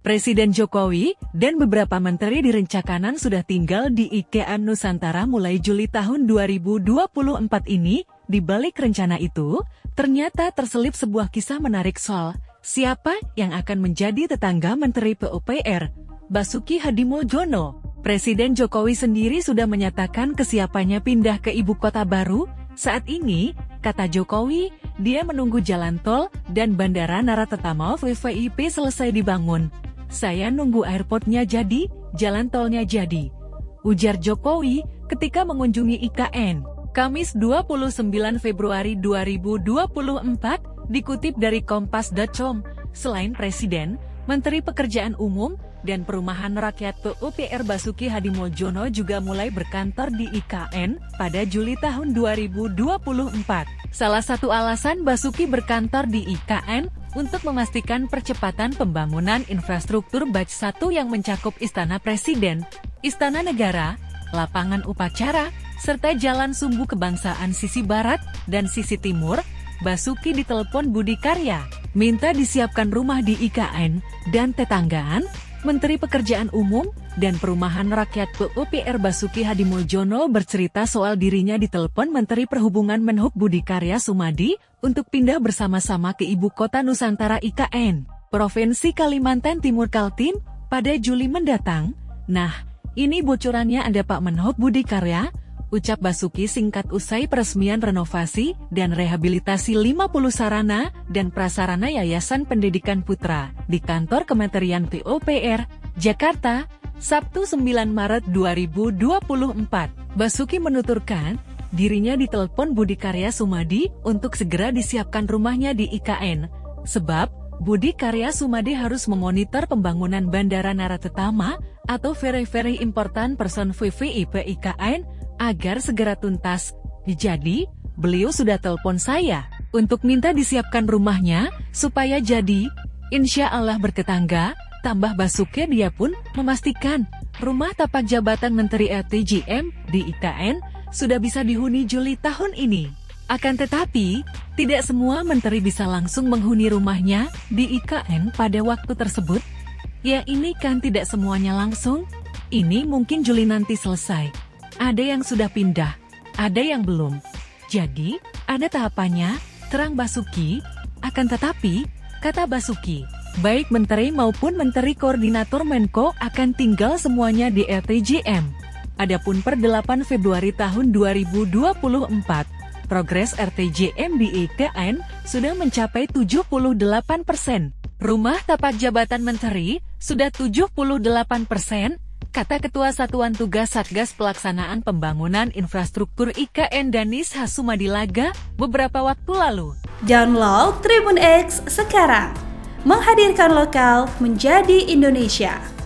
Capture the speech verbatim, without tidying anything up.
Presiden Jokowi dan beberapa menteri di Rencanakanan sudah tinggal di I K A Nusantara mulai Juli tahun dua ribu dua puluh empat ini. Di balik rencana itu, ternyata terselip sebuah kisah menarik soal siapa yang akan menjadi tetangga Menteri P U P R, Basuki Hadimuljono. Presiden Jokowi sendiri sudah menyatakan kesiapannya pindah ke ibu kota baru. Saat ini, kata Jokowi, dia menunggu jalan tol dan bandara Naratatama V V I P selesai dibangun. Saya nunggu airportnya jadi, jalan tolnya jadi, ujar Jokowi ketika mengunjungi I K N. Kamis dua puluh sembilan Februari dua ribu dua puluh empat, dikutip dari kompas titik com, selain Presiden, Menteri Pekerjaan Umum dan Perumahan Rakyat P U P R Basuki Hadimuljono juga mulai berkantor di I K N pada Juli tahun dua ribu dua puluh empat. Salah satu alasan Basuki berkantor di I K N untuk memastikan percepatan pembangunan infrastruktur batch satu yang mencakup Istana Presiden, Istana Negara, lapangan upacara, serta Jalan Sumbu Kebangsaan sisi barat dan sisi timur. Basuki ditelepon Budi Karya, minta disiapkan rumah di I K N dan tetanggaan. Menteri Pekerjaan Umum dan Perumahan Rakyat P U P R Basuki Hadimuljono bercerita soal dirinya ditelepon Menteri Perhubungan Menhub Budi Karya Sumadi untuk pindah bersama-sama ke ibu kota Nusantara I K N, Provinsi Kalimantan Timur Kaltim, pada Juli mendatang. Nah, ini bocorannya ada Pak Menhub Budi Karya, ucap Basuki singkat usai peresmian renovasi dan rehabilitasi lima puluh sarana dan prasarana Yayasan Pendidikan Putra di kantor Kementerian P U P R, Jakarta, Sabtu sembilan Maret dua ribu dua puluh empat. Basuki menuturkan, dirinya ditelepon Budi Karya Sumadi untuk segera disiapkan rumahnya di I K N, sebab Budi Karya Sumadi harus memonitor pembangunan Bandara Naratatama atau Very Very Important Person V V I P I K N agar segera tuntas. Jadi, beliau sudah telepon saya untuk minta disiapkan rumahnya supaya jadi, insya Allah bertetangga. Tambah Basuki, dia pun memastikan rumah tapak jabatan Menteri L T J M di I K N sudah bisa dihuni Juli tahun ini. Akan tetapi, tidak semua menteri bisa langsung menghuni rumahnya di I K N pada waktu tersebut. Ya, ini kan tidak semuanya langsung. Ini mungkin Juli nanti selesai. Ada yang sudah pindah, ada yang belum. Jadi, ada tahapannya, terang Basuki. Akan tetapi, kata Basuki, baik menteri maupun menteri koordinator Menko akan tinggal semuanya di L T J M. Adapun per delapan Februari tahun dua ribu dua puluh empat, progres R T J M di I K N sudah mencapai tujuh puluh delapan persen. Rumah tapak jabatan menteri sudah tujuh puluh delapan persen, kata Ketua Satuan Tugas Satgas Pelaksanaan Pembangunan Infrastruktur I K N Danis Hasumadilaga beberapa waktu lalu. Download Tribun X sekarang, menghadirkan lokal menjadi Indonesia.